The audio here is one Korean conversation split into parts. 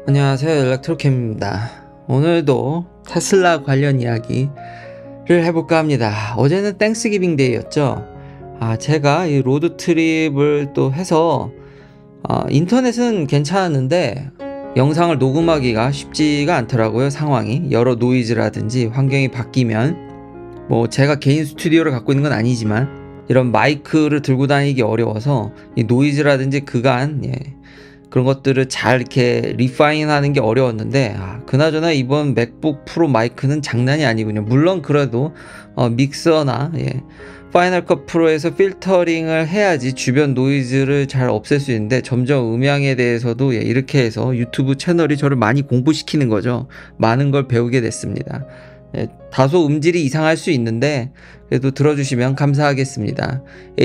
안녕하세요, 엘렉트로캠입니다. 오늘도 테슬라 관련 이야기를 해볼까 합니다. 어제는 땡스기빙 데이였죠. 제가 이 로드 트립을 또 해서 인터넷은 괜찮았는데 영상을 녹음하기가 쉽지가 않더라고요. 상황이 여러 노이즈라든지 환경이 바뀌면, 뭐 제가 개인 스튜디오를 갖고 있는 건 아니지만 이런 마이크를 들고 다니기 어려워서 이 노이즈라든지 그간 그런 것들을 잘 이렇게 리파인 하는 게 어려웠는데, 그나저나 이번 맥북 프로 마이크는 장난이 아니군요. 물론 그래도 믹서나 파이널 컷 프로에서 필터링을 해야지 주변 노이즈를 잘 없앨 수 있는데, 점점 음향에 대해서도 이렇게 해서 유튜브 채널이 저를 많이 공부시키는 거죠. 많은 걸 배우게 됐습니다. 다소 음질이 이상할 수 있는데 그래도 들어주시면 감사하겠습니다.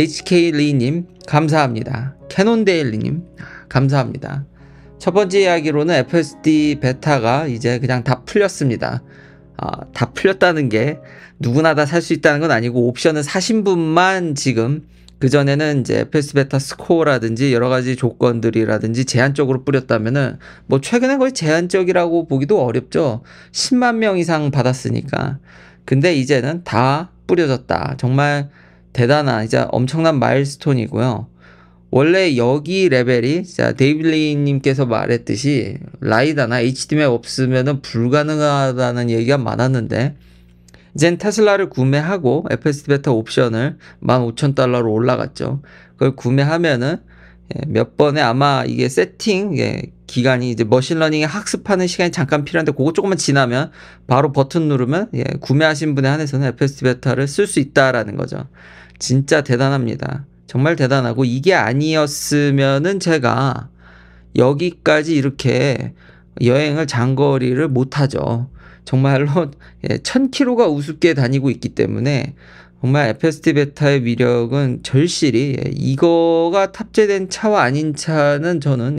HK리님 감사합니다. 캐논데일리님 감사합니다. 첫 번째 이야기로는 FSD 베타가 이제 그냥 다 풀렸습니다. 다 풀렸다는 게 누구나 다 살 수 있다는 건 아니고, 옵션을 사신 분만 지금, 그전에는 이제 FSD 베타 스코어라든지 여러 가지 조건들이라든지 제한적으로 뿌렸다면은, 뭐 최근에 거의 제한적이라고 보기도 어렵죠. 10만 명 이상 받았으니까. 근데 이제는 다 뿌려졌다. 정말 대단한, 이제 엄청난 마일스톤이고요. 원래 여기 레벨이, 데이블리님께서 말했듯이 라이다나 HDMI 없으면은 불가능하다는 얘기가 많았는데, 이젠 테슬라를 구매하고 FSD 베타 옵션을 15,000달러로 올라갔죠. 그걸 구매하면은 몇 번에 아마 이게 세팅 기간이, 이제 머신러닝에 학습하는 시간이 잠깐 필요한데, 그거 조금만 지나면 바로 버튼 누르면 구매하신 분에 한해서는 FSD 베타를 쓸 수 있다라는 거죠. 진짜 대단합니다. 정말 대단하고, 이게 아니었으면은 제가 여기까지 이렇게 여행을 장거리를 못하죠. 정말로 1000km가 우습게 다니고 있기 때문에, 정말 FSD 베타의 위력은 절실히, 이거가 탑재된 차와 아닌 차는 저는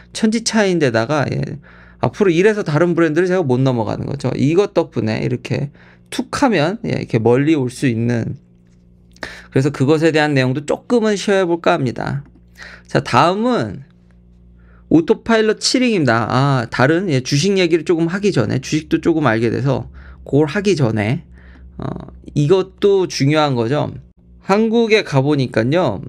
천지차이인데다가 앞으로 이래서 다른 브랜드를 제가 못 넘어가는 거죠. 이것 덕분에 이렇게 툭 하면 이렇게 멀리 올 수 있는, 그래서 그것에 대한 내용도 조금은 쉐어해볼까 합니다. 자, 다음은 오토파일럿 7링입니다. 다른 주식 얘기를 조금 하기 전에, 주식도 조금 알게 돼서 그걸 하기 전에 이것도 중요한 거죠. 한국에 가보니까요,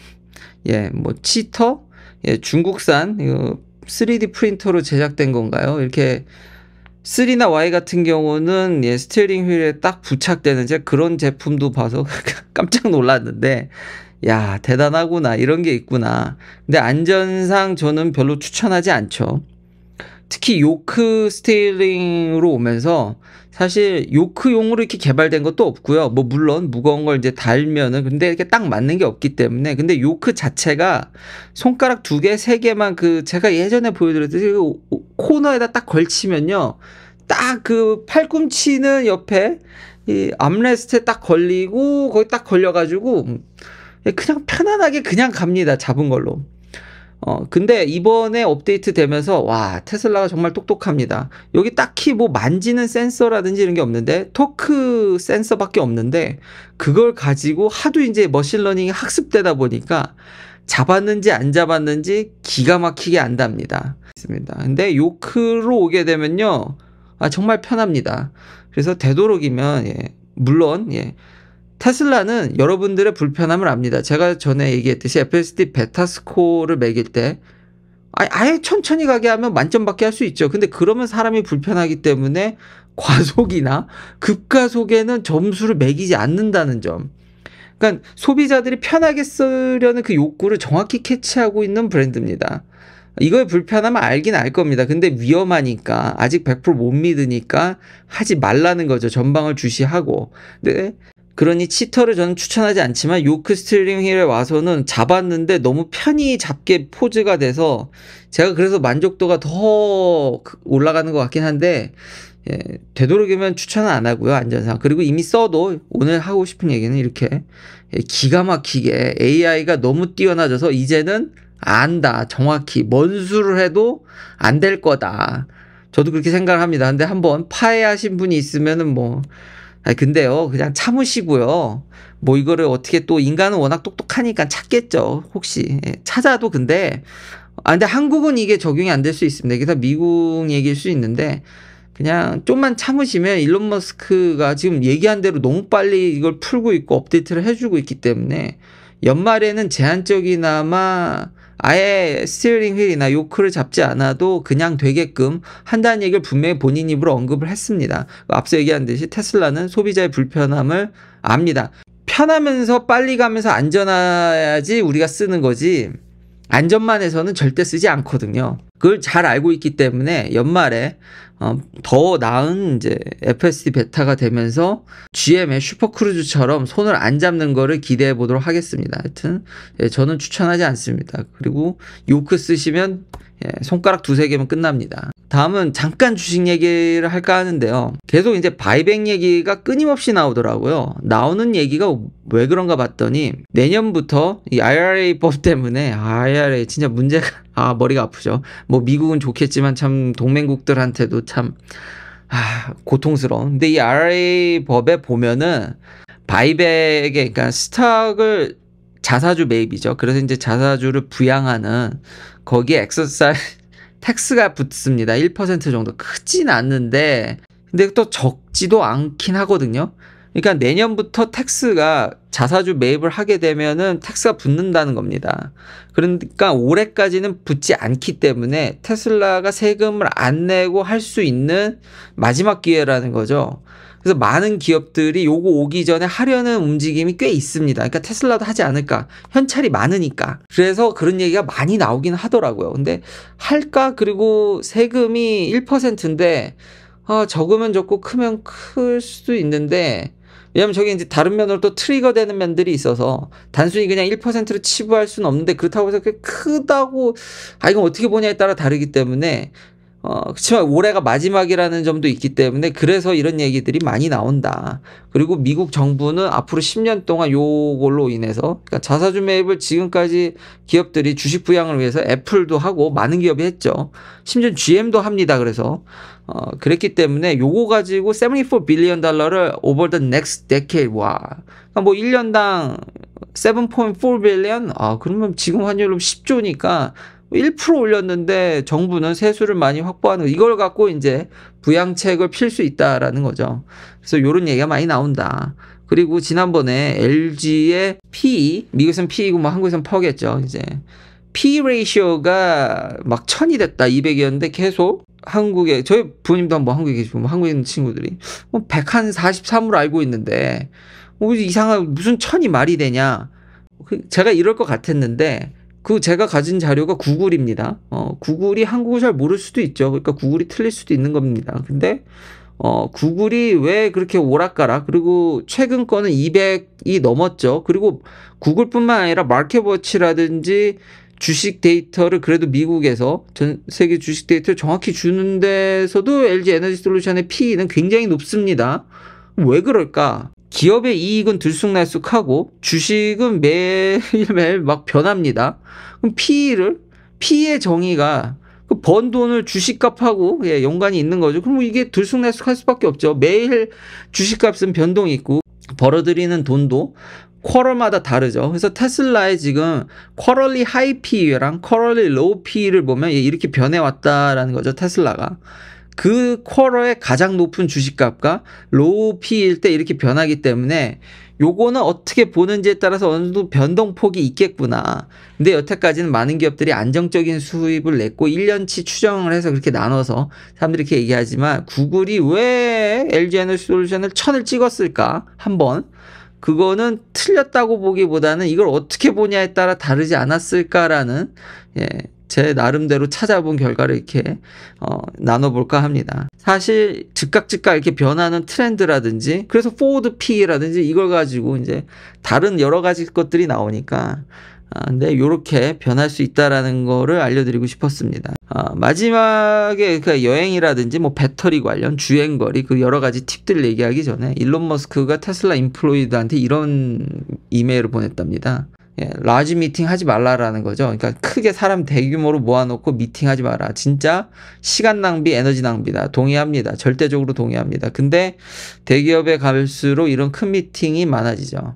뭐 치터, 중국산 3D 프린터로 제작된 건가요? 이렇게 3나 Y 같은 경우는 스티어링 휠에 딱 부착되는 그런 제품도 봐서 깜짝 놀랐는데, 야, 대단하구나, 이런 게 있구나. 근데 안전상 저는 별로 추천하지 않죠. 특히 요크 스티어링으로 오면서 사실 요크용으로 이렇게 개발된 것도 없고요. 뭐 물론 무거운 걸 이제 달면은, 근데 이렇게 딱 맞는 게 없기 때문에. 근데 요크 자체가 손가락 2개, 3개만 제가 예전에 보여드렸듯이 코너에다 딱 걸치면요, 딱 그 팔꿈치는 옆에 이 암레스트에 딱 걸리고, 거기 딱 걸려가지고 그냥 편안하게 그냥 갑니다, 잡은 걸로. 근데 이번에 업데이트 되면서, 와, 테슬라가 정말 똑똑합니다. 여기 딱히 뭐 만지는 센서라든지 이런 게 없는데, 토크 센서밖에 없는데, 그걸 가지고 하도 이제 머신러닝이 학습되다 보니까 잡았는지 안 잡았는지 기가 막히게 안답니다. 근데 요크로 오게 되면요, 정말 편합니다. 그래서 되도록이면, 물론 테슬라는 여러분들의 불편함을 압니다. 제가 전에 얘기했듯이 FSD 베타 스코어를 매길 때 아예 천천히 가게 하면 만점받게 할 수 있죠. 근데 그러면 사람이 불편하기 때문에 과속이나 급가속에는 점수를 매기지 않는다는 점. 그러니까 소비자들이 편하게 쓰려는 그 욕구를 정확히 캐치하고 있는 브랜드입니다. 이거의 불편함을 알긴 알 겁니다. 근데 위험하니까, 아직 100%못 믿으니까 하지 말라는 거죠. 전방을 주시하고. 네. 그러니 치터를 저는 추천하지 않지만, 요크 스티어링 휠에 와서는 잡았는데 너무 편히 잡게 포즈가 돼서 제가 그래서 만족도가 더 올라가는 것 같긴 한데, 되도록이면 추천은 안 하고요, 안전상. 그리고 이미 써도 오늘 하고 싶은 얘기는 이렇게 기가 막히게 AI가 너무 뛰어나져서 이제는 안다, 정확히 뭔 수를 해도 안 될 거다. 저도 그렇게 생각을 합니다. 근데 한번 파해하신 분이 있으면은 근데요, 그냥 참으시고요. 뭐 이거를 어떻게, 또 인간은 워낙 똑똑하니까 찾겠죠. 혹시 찾아도. 근데 근데 한국은 이게 적용이 안 될 수 있습니다. 이게 다 미국 얘기일 수 있는데 그냥 좀만 참으시면 일론 머스크가 지금 얘기한 대로 너무 빨리 이걸 풀고 있고 업데이트를 해주고 있기 때문에 연말에는 제한적이나마 아예 스티어링 휠이나 요크를 잡지 않아도 그냥 되게끔 한다는 얘기를 분명히 본인 입으로 언급을 했습니다. 앞서 얘기한 듯이 테슬라는 소비자의 불편함을 압니다. 편하면서 빨리 가면서 안전해야지 우리가 쓰는 거지 안전만 해서는 절대 쓰지 않거든요. 그걸 잘 알고 있기 때문에 연말에 더 나은 이제 FSD 베타가 되면서 GM의 슈퍼크루즈처럼 손을 안 잡는 거를 기대해 보도록 하겠습니다. 하여튼 저는 추천하지 않습니다. 그리고 요크 쓰시면 손가락 두세 개면 끝납니다. 다음은 잠깐 주식 얘기를 할까 하는데요. 계속 이제 바이백 얘기가 끊임없이 나오더라고요. 나오는 얘기가 왜 그런가 봤더니 내년부터 이 IRA 법 때문에 IRA 진짜 문제가 머리가 아프죠. 뭐 미국은 좋겠지만 참 동맹국들한테도 참 고통스러운. 근데 이 IRA 법에 보면은 바이백에 그러니까 스탁을 자사주 매입이죠. 그래서 이제 자사주를 부양하는 거기에 엑서사이즈 텍스가 붙습니다. 1% 정도 크진 않는데 근데 또 적지도 않긴 하거든요. 그러니까 내년부터 텍스가 자사주 매입을 하게 되면은 텍스가 붙는다는 겁니다. 그러니까 올해까지는 붙지 않기 때문에 테슬라가 세금을 안 내고 할 수 있는 마지막 기회라는 거죠. 그래서 많은 기업들이 요거 오기 전에 하려는 움직임이 꽤 있습니다. 그러니까 테슬라도 하지 않을까. 현찰이 많으니까. 그래서 그런 얘기가 많이 나오긴 하더라고요. 근데 할까? 그리고 세금이 1%인데 적으면 적고 크면 클 수도 있는데 왜냐면 저게 이제 다른 면으로 또 트리거 되는 면들이 있어서 단순히 그냥 1%로 치부할 수는 없는데 그렇다고 해서 크다고 이건 어떻게 보냐에 따라 다르기 때문에 그렇지만 올해가 마지막이라는 점도 있기 때문에 그래서 이런 얘기들이 많이 나온다. 그리고 미국 정부는 앞으로 10년 동안 요걸로 인해서 그러니까 자사주 매입을 지금까지 기업들이 주식 부양을 위해서 애플도 하고 많은 기업이 했죠. 심지어 GM도 합니다. 그래서 그랬기 때문에 요거 가지고 $74 billion over the next decade. 그러니까 뭐 1년당 7.4 billion? 그러면 지금 환율로 10조니까 1% 올렸는데 정부는 세수를 많이 확보하는 거. 이걸 갖고 이제 부양책을 필 수 있다라는 거죠. 그래서 이런 얘기가 많이 나온다. 그리고 지난번에 LG의 PE, 미국에서는 PE고 뭐 한국에서는 퍼겠죠. 이제 PE 레이시오가 막 1000이 됐다, 200이었는데 계속 한국에 저희 부모님도 한번 한국에 계시고 뭐 한국에 있는 친구들이 143으로 알고 있는데 이상한 무슨 1000이 말이 되냐. 제가 이럴 것 같았는데 제가 가진 자료가 구글입니다. 구글이 한국을 잘 모를 수도 있죠. 그러니까 구글이 틀릴 수도 있는 겁니다. 근데 구글이 왜 그렇게 오락가락 그리고 최근 거는 200이 넘었죠. 그리고 구글뿐만 아니라 마켓워치라든지 주식 데이터를 그래도 미국에서 전 세계 주식 데이터를 정확히 주는 데서도 LG 에너지 솔루션의 PE는 굉장히 높습니다. 왜 그럴까? 기업의 이익은 들쑥날쑥하고 주식은 매일매일 막 변합니다. 그럼 PE의 정의가 번 돈을 주식값하고 연관이 있는 거죠. 그럼 이게 들쑥날쑥할 수밖에 없죠. 매일 주식값은 변동이 있고 벌어들이는 돈도 쿼럴마다 다르죠. 그래서 테슬라의 지금 쿼럴리 하이 PE랑 쿼럴리 로우 PE를 보면 이렇게 변해왔다라는 거죠. 테슬라가. 그 쿼럴의 가장 높은 주식값과 로우 PE일 때 이렇게 변하기 때문에 요거는 어떻게 보는지에 따라서 어느 정도 변동폭이 있겠구나. 근데 여태까지는 많은 기업들이 안정적인 수입을 냈고 1년치 추정을 해서 그렇게 나눠서 사람들이 이렇게 얘기하지만 구글이 왜 LG 에너지 솔루션을 1000을 찍었을까? 한번. 그거는 틀렸다고 보기보다는 이걸 어떻게 보냐에 따라 다르지 않았을까라는 제 나름대로 찾아본 결과를 이렇게 나눠볼까 합니다. 사실 즉각 이렇게 변하는 트렌드라든지 그래서 포워드 PE라든지 이걸 가지고 이제 다른 여러 가지 것들이 나오니까 근데 이렇게 변할 수 있다라는 거를 알려드리고 싶었습니다. 마지막에 그 여행이라든지 뭐 배터리 관련 주행거리 그 여러 가지 팁들 얘기하기 전에 일론 머스크가 테슬라 임플로이드한테 이런 이메일을 보냈답니다. 라지 미팅 하지 말라라는 거죠. 그러니까 크게 사람 대규모로 모아놓고 미팅하지 마라. 진짜 시간 낭비, 에너지 낭비다. 동의합니다. 절대적으로 동의합니다. 근데 대기업에 갈수록 이런 큰 미팅이 많아지죠.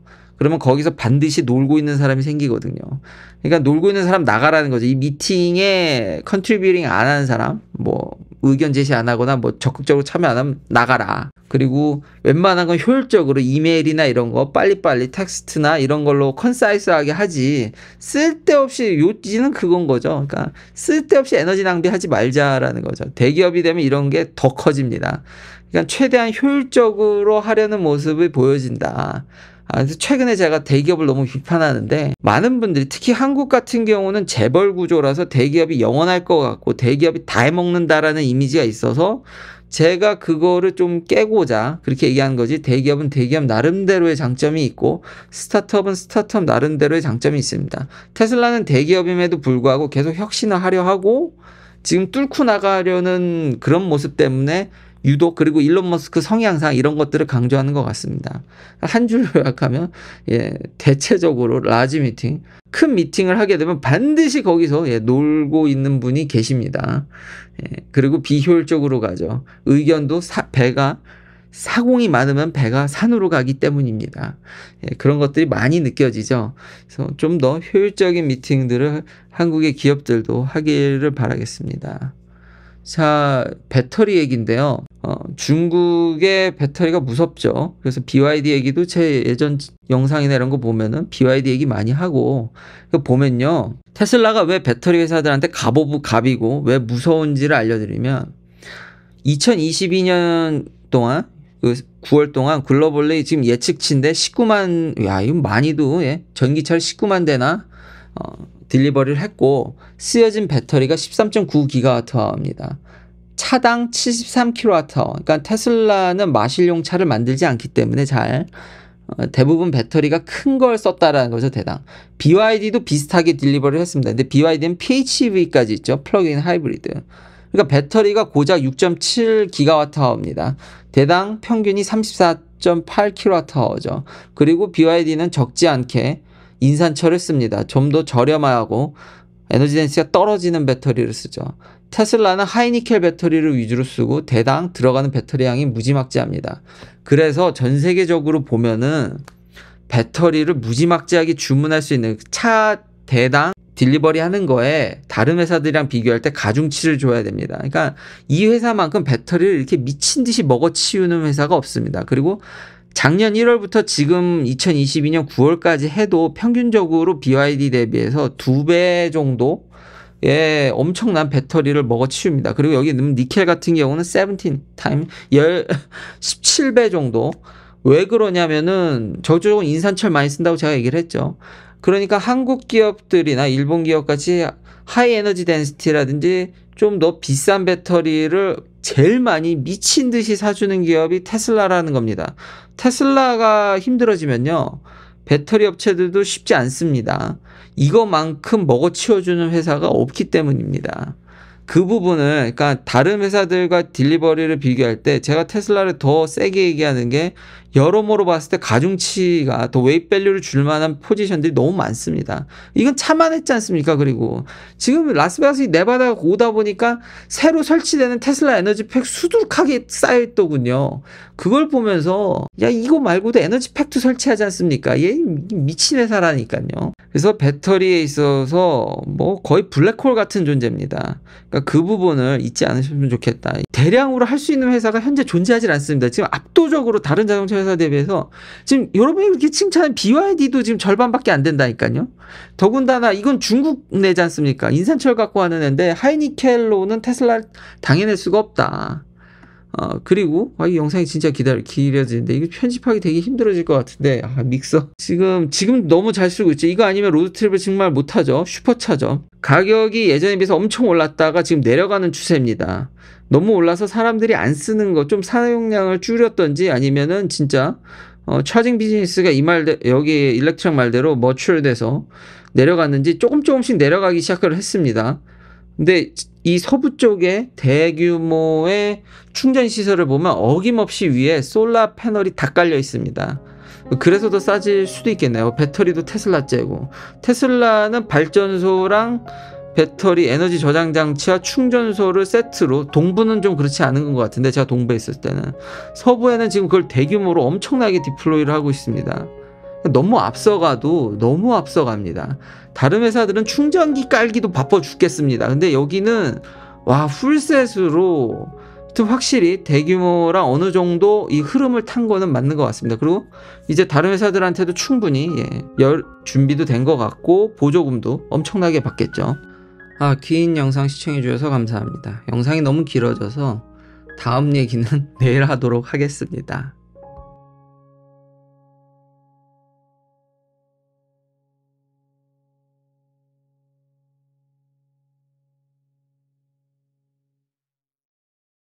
그러면 거기서 반드시 놀고 있는 사람이 생기거든요. 그러니까 놀고 있는 사람 나가라는 거죠. 이 미팅에 컨트리뷰팅 안 하는 사람, 뭐 의견 제시 안 하거나 뭐 적극적으로 참여 안 하면 나가라. 그리고 웬만한 건 효율적으로 이메일이나 이런 거 빨리빨리 텍스트나 이런 걸로 컨사이스하게 하지, 쓸데없이 요지는 그건 거죠. 그러니까 쓸데없이 에너지 낭비하지 말자라는 거죠. 대기업이 되면 이런 게 더 커집니다. 그러니까 최대한 효율적으로 하려는 모습이 보여진다. 그래서 최근에 제가 대기업을 너무 비판하는데, 많은 분들이 특히 한국 같은 경우는 재벌 구조라서 대기업이 영원할 것 같고 대기업이 다 해먹는다라는 이미지가 있어서 제가 그거를 좀 깨고자 그렇게 얘기하는 거지, 대기업은 대기업 나름대로의 장점이 있고 스타트업은 스타트업 나름대로의 장점이 있습니다. 테슬라는 대기업임에도 불구하고 계속 혁신을 하고 지금 뚫고 나가려는 그런 모습 때문에 유독, 그리고 일론 머스크 성향상 이런 것들을 강조하는 것 같습니다. 한 줄로 요약하면, 대체적으로 라지 미팅, 큰 미팅을 하게 되면 반드시 거기서 놀고 있는 분이 계십니다. 그리고 비효율적으로 가죠. 의견도 배가 사공이 많으면 배가 산으로 가기 때문입니다. 그런 것들이 많이 느껴지죠. 그래서 좀 더 효율적인 미팅들을 한국의 기업들도 하기를 바라겠습니다. 자, 배터리 얘기인데요. 중국의 배터리가 무섭죠. 그래서 BYD 얘기도 제 예전 영상이나 이런 거 보면은 BYD 얘기 많이 하고, 보면요, 테슬라가 왜 배터리 회사들한테 갑 오브 갑이고 왜 무서운지를 알려드리면, 2022년 동안 그 9월 동안 글로벌리 지금 예측치인데 19만, 야, 이건 많이도, 전기차를 19만 대나 딜리버리를 했고, 쓰여진 배터리가 13.9GWh입니다. 차당 73kWh. 그러니까 테슬라는 마실용 차를 만들지 않기 때문에 대부분 배터리가 큰 걸 썼다라는 거죠, 대당. BYD도 비슷하게 딜리버리를 했습니다. 근데 BYD는 PHEV까지 있죠, 플러그인 하이브리드. 그러니까 배터리가 고작 6.7GWh입니다. 대당 평균이 34.8kWh죠. 그리고 BYD는 적지 않게 인산철을 씁니다. 좀 더 저렴하고 에너지 덴시티가 떨어지는 배터리를 쓰죠. 테슬라는 하이니켈 배터리를 위주로 쓰고 대당 들어가는 배터리 양이 무지막지합니다. 그래서 전 세계적으로 보면은 배터리를 무지막지하게 주문할 수 있는, 차 대당 딜리버리 하는 거에 다른 회사들이랑 비교할 때 가중치를 줘야 됩니다. 그러니까 이 회사만큼 배터리를 이렇게 미친 듯이 먹어치우는 회사가 없습니다. 그리고 작년 1월부터 지금 2022년 9월까지 해도 평균적으로 BYD 대비해서 2배 정도 엄청난 배터리를 먹어치웁니다. 그리고 여기 니켈 같은 경우는 17타임 17배 정도. 왜 그러냐면은 저쪽은 인산철 많이 쓴다고 제가 얘기를 했죠. 그러니까 한국 기업들이나 일본 기업같이 하이 에너지 덴시티라든지 좀 더 비싼 배터리를 제일 많이 미친 듯이 사주는 기업이 테슬라라는 겁니다. 테슬라가 힘들어지면요, 배터리 업체들도 쉽지 않습니다. 이거만큼 먹어치워주는 회사가 없기 때문입니다. 그 부분을, 그러니까 다른 회사들과 딜리버리를 비교할 때 제가 테슬라를 더 세게 얘기하는 게, 여러모로 봤을 때 가중치가 더 웨이트 밸류를 줄 만한 포지션들이 너무 많습니다. 이건 차만했지 않습니까? 그리고 지금 라스베가스 네바다 오다 보니까 새로 설치되는 테슬라 에너지팩 수두룩하게 쌓여있더군요. 그걸 보면서 야, 이거 말고도 에너지팩도 설치하지 않습니까? 얘 미친 회사라니까요. 그래서 배터리에 있어서 뭐 거의 블랙홀 같은 존재입니다. 그러니까 그 부분을 잊지 않으셨으면 좋겠다. 대량으로 할 수 있는 회사가 현재 존재하지 않습니다. 지금 압도적으로 다른 자동차 회사 대비해서, 지금 여러분이 그렇게 칭찬한 BYD도 지금 절반밖에 안 된다니까요. 더군다나 이건 중국 내지 않습니까? 인산철 갖고 하는 애인데 하이니켈로는 테슬라를 당해낼 수가 없다. 그리고 이 영상이 진짜 길어지는데 이거 편집하기 되게 힘들어질 것 같은데, 믹서 지금 너무 잘 쓰고 있죠. 이거 아니면 로드트립을 정말 못하죠. 슈퍼차죠. 가격이 예전에 비해서 엄청 올랐다가 지금 내려가는 추세입니다. 너무 올라서 사람들이 안 쓰는 거, 좀 사용량을 줄였던지 아니면은 진짜 차징 비즈니스가 여기 일렉트릭 말대로 머추얼돼서 내려갔는지 조금씩 내려가기 시작을 했습니다. 근데 이 서부 쪽에 대규모의 충전 시설을 보면 어김없이 위에 솔라 패널이 다 깔려 있습니다. 그래서 더 싸질 수도 있겠네요. 배터리도 테슬라째고, 테슬라는 발전소랑 배터리 에너지 저장 장치와 충전소를 세트로, 동부는 좀 그렇지 않은 것 같은데 제가 동부에 있을 때는, 서부에는 지금 그걸 대규모로 엄청나게 디플로이를 하고 있습니다. 너무 앞서가도 너무 앞서갑니다. 다른 회사들은 충전기 깔기도 바빠 죽겠습니다. 근데 여기는 와, 풀셋으로 좀 확실히 대규모랑 어느 정도 이 흐름을 탄 거는 맞는 것 같습니다. 그리고 이제 다른 회사들한테도 충분히 열 준비도 된 것 같고 보조금도 엄청나게 받겠죠. 긴 영상 시청해 주셔서 감사합니다. 영상이 너무 길어져서 다음 얘기는 내일 하도록 하겠습니다.